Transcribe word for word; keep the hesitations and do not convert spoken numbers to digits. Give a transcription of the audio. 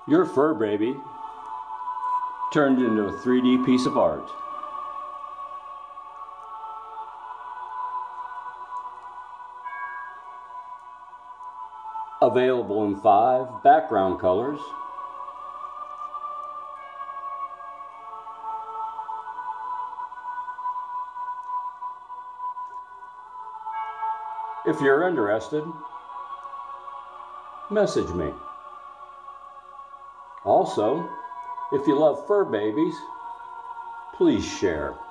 Your fur baby turned into a three D piece of art. Available in five background colors. If you're interested, message me. Also, if you love fur babies, please share.